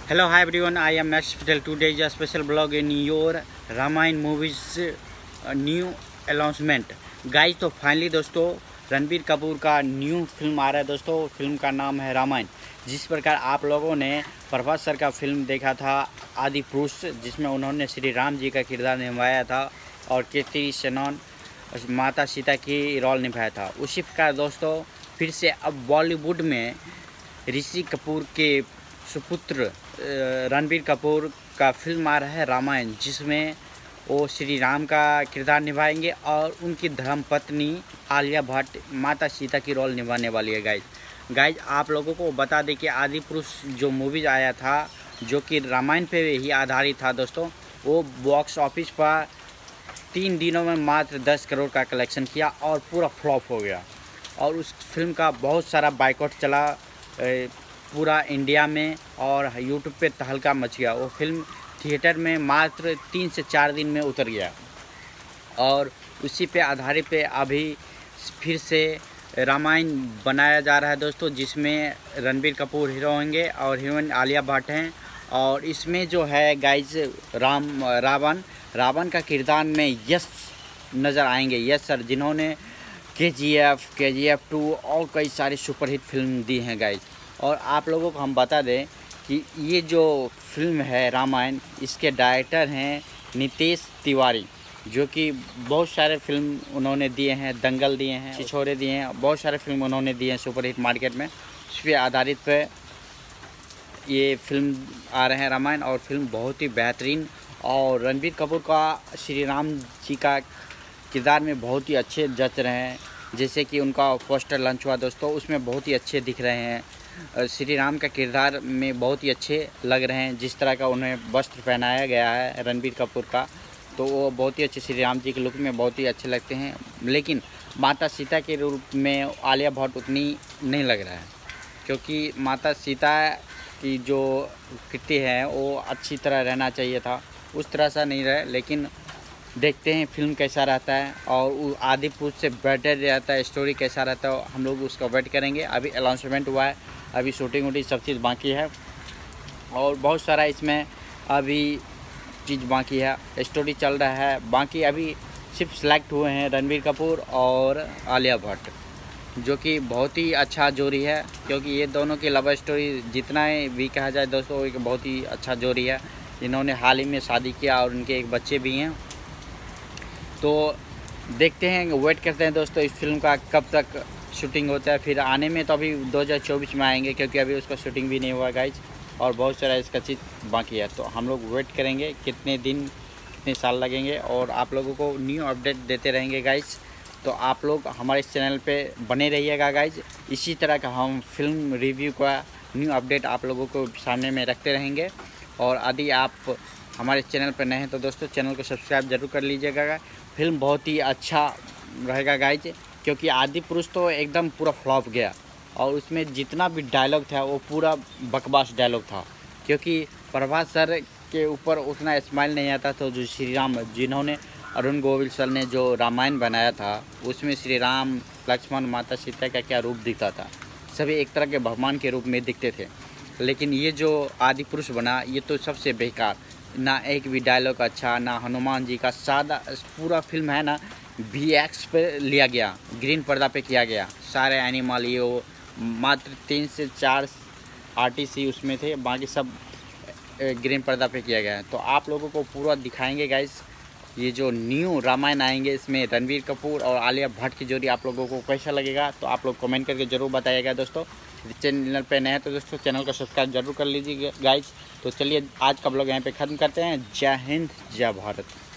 Hello, hi everyone. I am Max Patel. Today is a special vlog in your Ramayan movies new announcement guys. तो finally दोस्तों रणबीर कपूर का new film आ रहा है दोस्तों। Film का नाम है रामायण। जिस प्रकार आप लोगों ने प्रभास सर का फिल्म देखा था आदि पुरुष, जिसमें उन्होंने श्री राम जी का किरदार निभाया था और कीर्ति सेनन माता सीता की रोल निभाया था, उसी प्रकार दोस्तों फिर से अब बॉलीवुड में ऋषि कपूर के सुपुत्र रणबीर कपूर का फिल्म आ रहा है रामायण, जिसमें वो श्री राम का किरदार निभाएंगे और उनकी धर्मपत्नी आलिया भट्ट माता सीता की रोल निभाने वाली है। गाइज आप लोगों को बता दें कि आदि पुरुष जो मूवीज़ आया था जो कि रामायण पे ही आधारित था दोस्तों, वो बॉक्स ऑफिस पर 3 दिनों में मात्र 10 करोड़ का कलेक्शन किया और पूरा फ्लॉप हो गया। और उस फिल्म का बहुत सारा बाइकआउट चला पूरा इंडिया में और यूट्यूब पे तहलका मच गया। वो फिल्म थिएटर में मात्र 3 से 4 दिन में उतर गया और उसी पे आधारित पे अभी फिर से रामायण बनाया जा रहा है दोस्तों, जिसमें रणबीर कपूर हीरो होंगे और हीरोइन आलिया भट्ट हैं। और इसमें जो है गाइज रावण का किरदार में यश नज़र आएंगे। यश सर, जिन्होंने KGF 2 और कई सारी सुपरहिट फिल्म दी हैं गाइज। और आप लोगों को हम बता दें कि ये जो फिल्म है रामायण, इसके डायरेक्टर हैं नितेश तिवारी, जो कि बहुत सारे फिल्म उन्होंने दिए हैं, दंगल दिए हैं, छिछोरे दिए हैं, बहुत सारे फिल्म उन्होंने दिए हैं सुपरहिट मार्केट में। उस पर आधारित पे ये फिल्म आ रहे हैं रामायण, और फिल्म बहुत ही बेहतरीन। और रणबीर कपूर का श्री राम जी का किरदार में बहुत ही अच्छे जच रहे हैं। जैसे कि उनका पोस्टर लॉन्च हुआ दोस्तों, उसमें बहुत ही अच्छे दिख रहे हैं। श्री राम का किरदार में बहुत ही अच्छे लग रहे हैं। जिस तरह का उन्हें वस्त्र पहनाया गया है रणबीर कपूर का, तो वो बहुत ही अच्छे श्री राम जी के लुक में बहुत ही अच्छे लगते हैं। लेकिन माता सीता के रूप में आलिया भट्ट उतनी नहीं लग रहा है, क्योंकि माता सीता की जो कृति है वो अच्छी तरह रहना चाहिए था, उस तरह सा नहीं रहे। लेकिन देखते हैं फिल्म कैसा रहता है और आदि पुरुष से बेटर रहता है, स्टोरी कैसा रहता है, हम लोग उसका वेट करेंगे। अभी अनाउंसमेंट हुआ है, अभी शूटिंग सब चीज़ बाकी है और बहुत सारा इसमें अभी चीज़ बाकी है, स्टोरी चल रहा है बाकी। अभी सिर्फ सेलेक्ट हुए हैं रणबीर कपूर और आलिया भट्ट, जो कि बहुत ही अच्छा जोड़ी है, क्योंकि ये दोनों की लव स्टोरी जितना भी कहा जाए दोस्तों एक बहुत ही अच्छा जोड़ी है। इन्होंने हाल ही में शादी किया और उनके एक बच्चे भी हैं। तो देखते हैं, वेट करते हैं दोस्तों इस फिल्म का कब तक शूटिंग होता है। फिर आने में तो अभी 2024 में आएंगे, क्योंकि अभी उसका शूटिंग भी नहीं हुआ गाइज, और बहुत सारा इसका चीज़ बाकी है। तो हम लोग वेट करेंगे कितने दिन कितने साल लगेंगे, और आप लोगों को न्यू अपडेट देते रहेंगे गाइज। तो आप लोग हमारे इस चैनल पे बने रहिएगा गाइज। इसी तरह का हम फिल्म रिव्यू का न्यू अपडेट आप लोगों को सामने में रखते रहेंगे। और यदि आप हमारे चैनल पर नए हैं तो दोस्तों चैनल को सब्सक्राइब जरूर कर लीजिएगा। फिल्म बहुत ही अच्छा रहेगा गाइज, क्योंकि आदि पुरुष तो एकदम पूरा फ्लॉप गया और उसमें जितना भी डायलॉग था वो पूरा बकवास डायलॉग था, क्योंकि प्रभास सर के ऊपर उतना स्माइल नहीं आता। तो जो श्री राम, जिन्होंने अरुण गोविल सर ने जो रामायण बनाया था, उसमें श्री राम लक्ष्मण माता सीता का क्या रूप दिखता था, सभी एक तरह के भगवान के रूप में दिखते थे। लेकिन ये जो आदि पुरुष बना, ये तो सबसे बेकार, ना एक भी डायलॉग अच्छा, ना हनुमान जी का, सादा पूरा फिल्म है ना VX पे लिया गया, ग्रीन पर्दा पे किया गया। सारे एनिमल ये वो मात्र 3 से 4 आर्टिस्ट ही उसमें थे, बाकी सब ग्रीन पर्दा पे किया गया है। तो आप लोगों को पूरा दिखाएंगे गाइस ये जो न्यू रामायण आएंगे, इसमें रणबीर कपूर और आलिया भट्ट की जोड़ी आप लोगों को कैसा लगेगा, तो आप लोग कमेंट करके ज़रूर बताइएगा दोस्तों। चैनल पे नए हैं तो दोस्तों चैनल को सब्सक्राइब जरूर कर लीजिए गाइज। तो चलिए आज का ब्लॉग यहाँ पे ख़त्म करते हैं। जय हिंद, जय भारत।